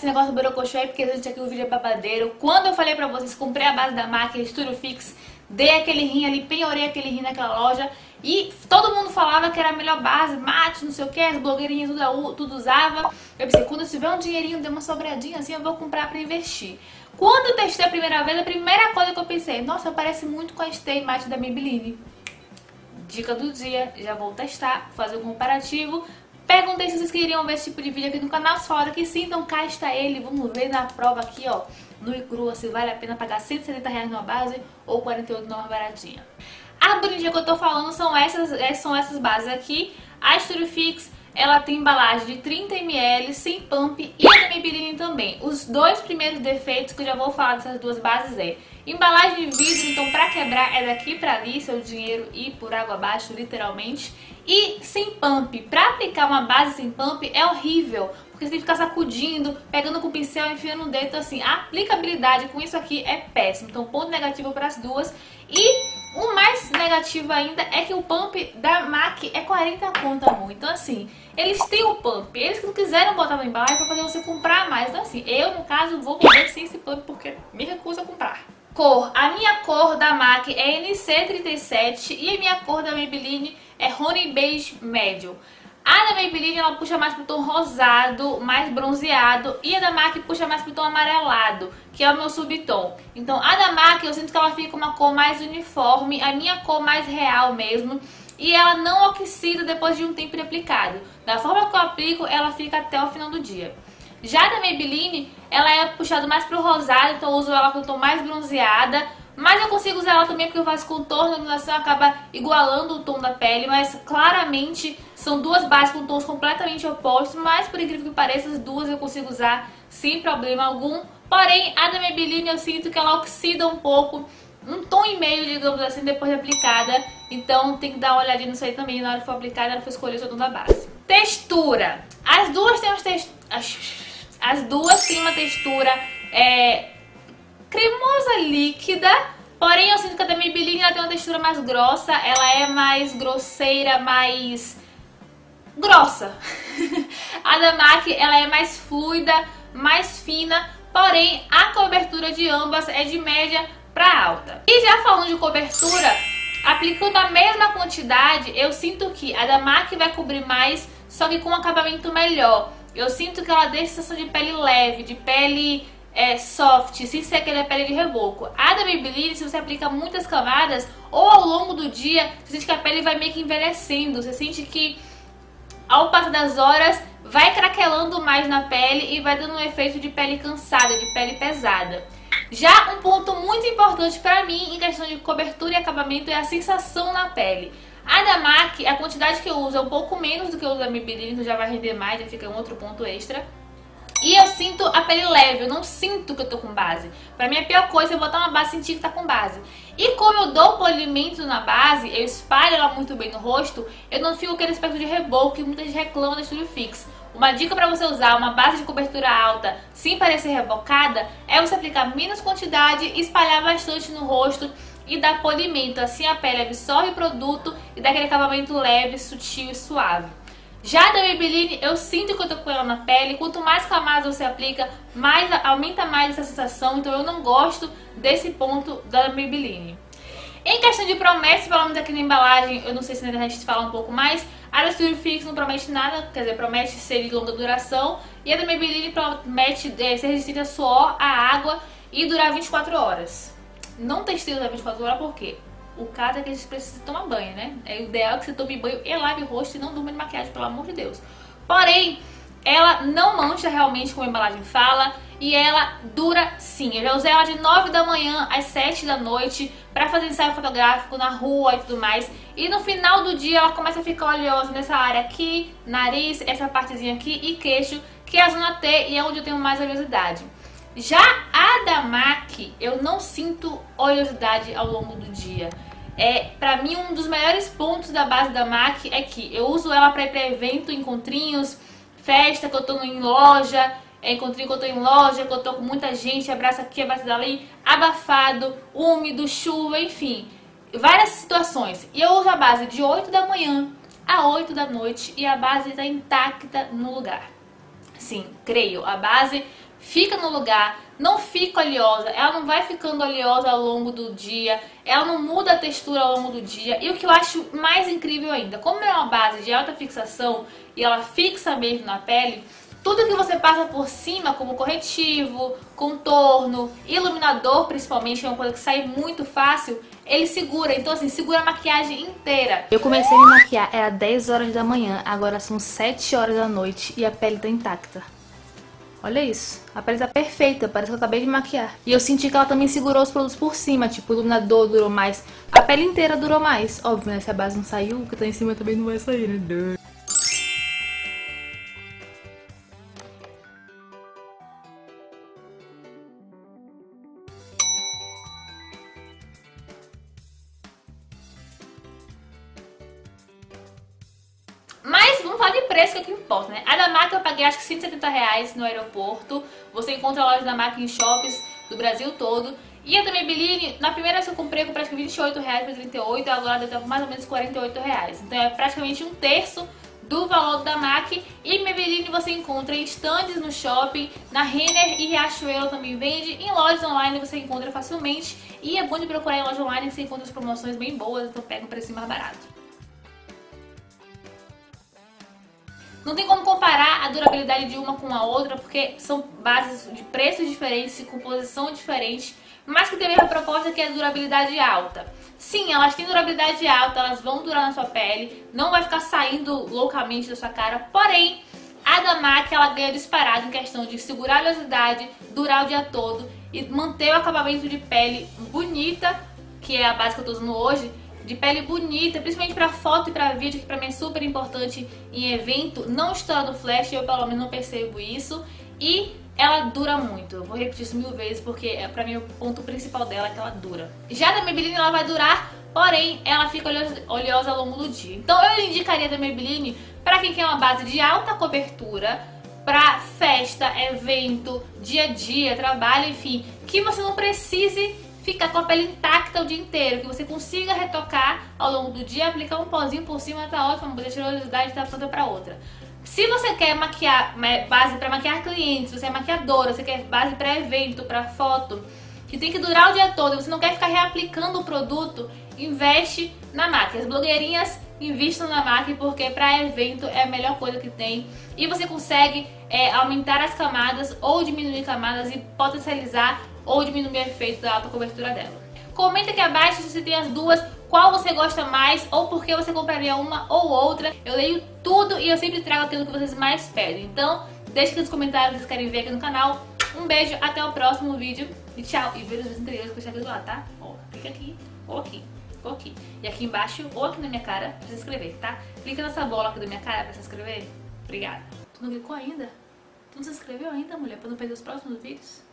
esse negócio do borocochô aí, porque a gente aqui o vídeo é babadeiro. Quando eu falei pra vocês, comprei a base da MAC, Studio Fix, dei aquele rim ali, penhorei aquele rim naquela loja e todo mundo falava que era a melhor base, mate, não sei o que, as blogueirinhas tudo usava. Eu pensei, quando eu tiver um dinheirinho, deu uma sobradinha assim, eu vou comprar pra investir. Quando eu testei a primeira vez, a primeira coisa que eu pensei, nossa, parece muito com a Stay Matte da Maybelline. Dica do dia, já vou testar, fazer um comparativo. Perguntei se vocês queriam ver esse tipo de vídeo aqui no canal, se falaram que sim, então cá está ele. Vamos ver na prova aqui, ó, nua e crua, se vale a pena pagar R$170 numa base ou R$48 numa baratinha. A bonitinha que eu tô falando são essas bases aqui. A Studio Fix, ela tem embalagem de 30 ml, sem pump, e a da Maybelline também. Os dois primeiros defeitos que eu já vou falar dessas duas bases é embalagem de vidro, então pra quebrar é daqui pra ali, seu dinheiro ir por água abaixo, literalmente. E sem pump, pra aplicar uma base sem pump é horrível, porque você tem que ficar sacudindo, pegando com o pincel, enfiando no dedo, então assim, a aplicabilidade com isso aqui é péssimo. Então ponto negativo para as duas. E o mais negativo ainda é que o pump da MAC é 40 conto, amor. Então assim, eles têm o pump, eles que não quiseram botar na embalagem pra fazer você comprar mais. Então assim, eu no caso vou morrer sem esse pump porque me recuso a comprar. Cor, a minha cor da MAC é NC37 e a minha cor da Maybelline é Honey Beige Médio. A da Maybelline ela puxa mais pro tom rosado, mais bronzeado, e a da MAC puxa mais pro tom amarelado, que é o meu subtom. Então a da MAC eu sinto que ela fica uma cor mais uniforme, a minha cor mais real mesmo, e ela não oxida depois de um tempo de aplicado. Da forma que eu aplico, ela fica até o final do dia. Já da Maybelline, ela é puxada mais pro rosado, então eu uso ela com o tom mais bronzeada, mas eu consigo usar ela também porque eu faço contorno, a iluminação acaba igualando o tom da pele, mas claramente são duas bases com tons completamente opostos, mas por incrível que pareça, as duas eu consigo usar sem problema algum. Porém, a da Maybelline eu sinto que ela oxida um pouco, um tom e meio, digamos assim, depois de aplicada, então tem que dar uma olhadinha nisso aí também na hora que for aplicada, ela for escolher o seu tom da base. Textura. As duas têm uma textura cremosa líquida, porém eu sinto que a da Maybelline ela tem uma textura mais grossa, ela é mais grosseira, mais grossa. A da MAC ela é mais fluida, mais fina, porém a cobertura de ambas é de média para alta. E já falando de cobertura, aplicando a mesma quantidade, eu sinto que a da MAC vai cobrir mais, só que com um acabamento melhor. Eu sinto que ela deixa a sensação de pele leve, de pele soft, sem ser aquela pele de reboco. A da Maybelline, se você aplica muitas camadas, ou ao longo do dia, você sente que a pele vai meio que envelhecendo. Você sente que ao passar das horas vai craquelando mais na pele e vai dando um efeito de pele cansada, de pele pesada. Já um ponto muito importante pra mim em questão de cobertura e acabamento é a sensação na pele. A da MAC, a quantidade que eu uso é um pouco menos do que eu uso da Maybelline, então já vai render mais, já fica um outro ponto extra. E eu sinto a pele leve, eu não sinto que eu tô com base. Pra mim a pior coisa é botar uma base e sentir que tá com base. E como eu dou polimento na base, eu espalho ela muito bem no rosto, eu não fico com aquele aspecto de reboco que muita gente reclama da Studio Fix. Uma dica pra você usar uma base de cobertura alta sem parecer rebocada é você aplicar menos quantidade, espalhar bastante no rosto e dar polimento. Assim a pele absorve o produto e dá aquele acabamento leve, sutil e suave. Já da Maybelline, eu sinto que eu tô com ela na pele, quanto mais camadas você aplica, aumenta mais essa sensação, então eu não gosto desse ponto da Maybelline. Em questão de promessas, pelo menos aqui na embalagem, eu não sei se na internet fala um pouco mais, a da Studio Fix não promete nada, quer dizer, promete ser de longa duração, e a da Maybelline promete ser resistente a suor, a água e durar 24 horas. Não testei usar 24 horas por quê? O caso é que a gente precisa tomar banho, né? É o ideal que você tome banho e lave o rosto e não durma de maquiagem, pelo amor de Deus. Porém, ela não mancha realmente como a embalagem fala e ela dura sim. Eu já usei ela de 9 da manhã às 7 da noite pra fazer ensaio fotográfico na rua e tudo mais. E no final do dia ela começa a ficar oleosa nessa área aqui, nariz, essa partezinha aqui e queixo, que é a zona T e é onde eu tenho mais oleosidade. Já a da MAC, eu não sinto oleosidade ao longo do dia. Pra mim, um dos melhores pontos da base da MAC é que eu uso ela pra ir pra evento, encontrinhos, festa, que eu tô em loja, encontrinho que eu tô em loja, que eu tô com muita gente, abraço aqui, abraço dali, abafado, úmido, chuva, enfim, várias situações. E eu uso a base de 8 da manhã a 8 da noite e a base tá intacta no lugar. Sim, creio, a base fica no lugar, não fica oleosa, ela não vai ficando oleosa ao longo do dia, ela não muda a textura ao longo do dia. E o que eu acho mais incrível ainda, como é uma base de alta fixação e ela fixa mesmo na pele, tudo que você passa por cima, como corretivo, contorno, iluminador principalmente, que é uma coisa que sai muito fácil, ele segura. Então assim, segura a maquiagem inteira. Eu comecei a me maquiar, era 10 horas da manhã, agora são 7 horas da noite e a pele tá intacta. Olha isso, a pele tá perfeita, parece que eu acabei de maquiar. E eu senti que ela também segurou os produtos por cima, tipo, o iluminador durou mais, a pele inteira durou mais. Óbvio, né, se a base não saiu, o que tá em cima também não vai sair, né? Mas vamos falar de preço, que é o que importa, né? A da MAC eu paguei acho que R$170 no aeroporto. Você encontra a loja da MAC em shoppings do Brasil todo. E a da Maybelline, na primeira vez que eu comprei praticamente R$28, foi 38, agora deve estar mais ou menos R$48. Então é praticamente um terço do valor da MAC. E Maybelline você encontra em estandes no shopping, na Renner e Riachuelo também vende. Em lojas online você encontra facilmente. E é bom de procurar em loja online que você encontra as promoções bem boas, então pega um preço mais barato. Não tem como comparar a durabilidade de uma com a outra, porque são bases de preços diferentes, de composição diferente, mas que tem a mesma proposta, que é a durabilidade alta. Sim, elas têm durabilidade alta, elas vão durar na sua pele, não vai ficar saindo loucamente da sua cara, porém, a da MAC ela ganha disparado em questão de segurar a oleosidade, durar o dia todo e manter o acabamento de pele bonita, que é a base que eu tô usando hoje, de pele bonita, principalmente pra foto e pra vídeo, que pra mim é super importante em evento, não estoura no flash, eu pelo menos não percebo isso, e ela dura muito. Eu vou repetir isso 1000 vezes porque pra mim o ponto principal dela é que ela dura. Já da Maybelline ela vai durar, porém ela fica oleosa ao longo do dia. Então eu indicaria da Maybelline pra quem quer uma base de alta cobertura, pra festa, evento, dia a dia, trabalho, enfim, que você não precise ficar com a pele intacta o dia inteiro, que você consiga retocar ao longo do dia, aplicar um pozinho por cima, tá ótimo, poder tirar a oleosidade e tá pronta pra outra. Se você quer maquiar, base pra maquiar clientes, você é maquiadora, você quer base pra evento, pra foto, que tem que durar o dia todo, você não quer ficar reaplicando o produto, investe na MAC. As blogueirinhas invistam na MAC porque pra evento é a melhor coisa que tem. E você consegue aumentar as camadas ou diminuir camadas e potencializar ou diminuir o efeito da alta cobertura dela. Comenta aqui abaixo se você tem as duas, qual você gosta mais ou por que você compraria uma ou outra. Eu leio tudo e eu sempre trago aquilo que vocês mais pedem. Então deixa aqui nos comentários se vocês querem ver aqui no canal. Um beijo, até o próximo vídeo e tchau. E veja os vídeos anteriores que eu deixei aqui do lado, tá? Ó, clica aqui ou aqui. Ou aqui. E aqui embaixo ou aqui na minha cara pra se inscrever, tá? Clica nessa bola aqui da minha cara pra se inscrever. Obrigada. Tu não clicou ainda? Tu não se inscreveu ainda, mulher? Pra não perder os próximos vídeos?